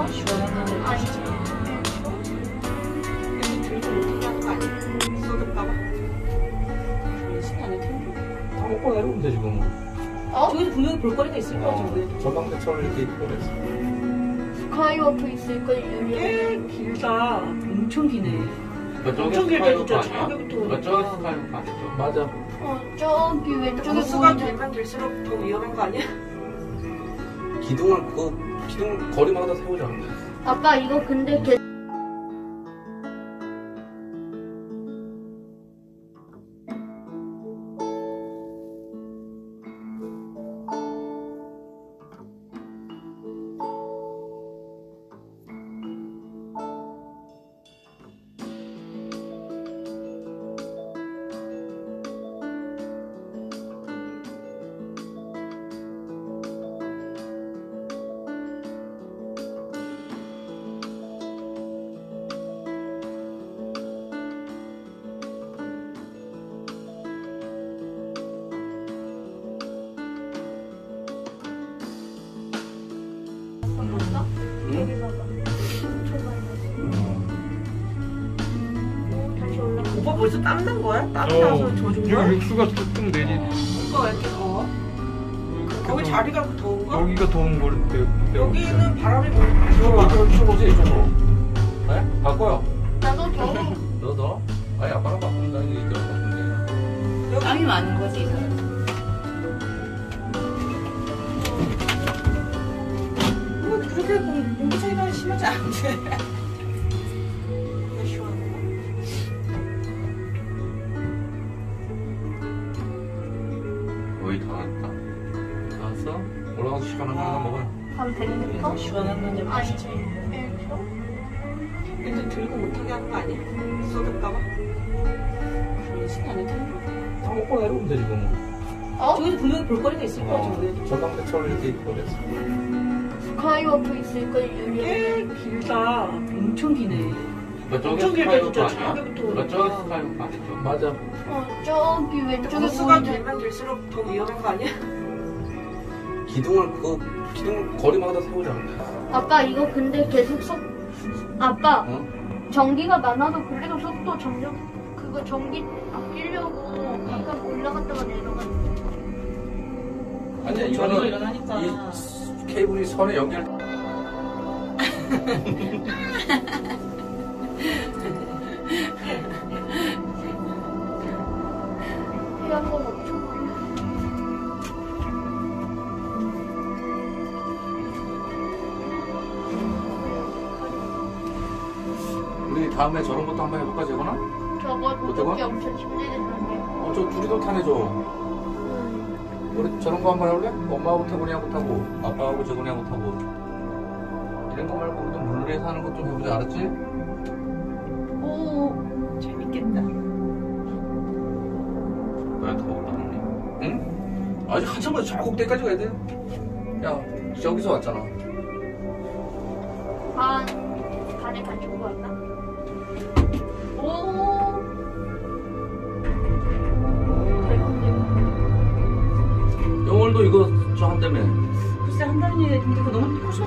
시원한 거 아시죠? 들고 못하게 하는 거 아니야? 쏟을까봐? 신나는 텐트. 다 먹고 내려오면 되지 뭐. 저기서 분명히 볼거리가 있을 거야 저기. 전망대처럼 이렇게 있고 그랬어. 스카이워크 있을걸. 꽤 길다. 엄청 기네. 저쪽에 길다 진짜. 아니야? 저기부터. 저쪽에 스카이워크 아니죠? 맞아. 저기 왼쪽에 호수가 보이는 되면 될수록 더 위험한 거 아니야? 기둥을 기둥 거리마다 세우자. 아빠 이거 근데 오빠 벌써 땀난 거야? 땀 나서 젖은 거야? 여기 육수가 뚝뚝 내리. 오빠 왜 이렇게 더워? 거기 자리가 더운 거? 여기가 더운 거를 여기는 바람이 뭐 이쪽으로 오세요, 이쪽으로. 네? 바꿔요. 나도 더워. 너? 아니, 아빠랑 바꾼다. 이게 바꾼대. 땀이 많은 거지. 뭐 그렇게 공기 차이가 심하지 않은데. 시원한 거. 거의 다 왔다. 다 왔어? 올라가서 시원한 거 하나 먹어요. 한 100m? 시원한 건데 맛있지. 근데 들고 못하게 하는 거 아니야? 쏟을까봐? 신나는 텐트. 다 먹고 내려오면 되지 뭐. 저기서 분명히 볼거리가 있을 거야 저기. 전망대처럼 이렇게 있고 그랬어. 스카이워크 있을걸. 꽤 길다. 엄청 기네. 저쪽에 길다 진짜. 스카이워크 저기부터. 저쪽에 스카이워크 아니죠? 맞아. 저기 왼쪽에 호수가 보이는 되면 될수록 더 위험한 거 아니야? 기둥 거리마다 세우자. 아빠 이거 근데 계속 아빠 어? 전기가 많아도 그래도 속도 점점 그거 전기 아끼려고 가끔 올라갔다가 내려가는 아니야, 저리로 이거는 일어나니까. 이 케이블이 선에 연결. 해안가 엄청 많아. 우리 다음에 저런 것도 한번 해볼까, 재건아? 저거 어떡하? 도둑이 엄청 힘들겠는데. 저 둘이도 타내줘. 우리 저런 거 한번 해볼래? 엄마하고 태곤이하고 타고, 아빠하고 재곤이하고 타고. 이런 거 말고 우리도 물에서 하는 것 좀 해보자, 알았지? 오, 재밌겠다. 왜 더 올라가니? 응? 아직 한참만 저 꼭대기까지 가야 돼. 야, 저기서 왔잖아. 반에 가지고 왔나? 오. 영월도 이거 저 한다며. 글쎄 한다는 얘기 근데 그거 너무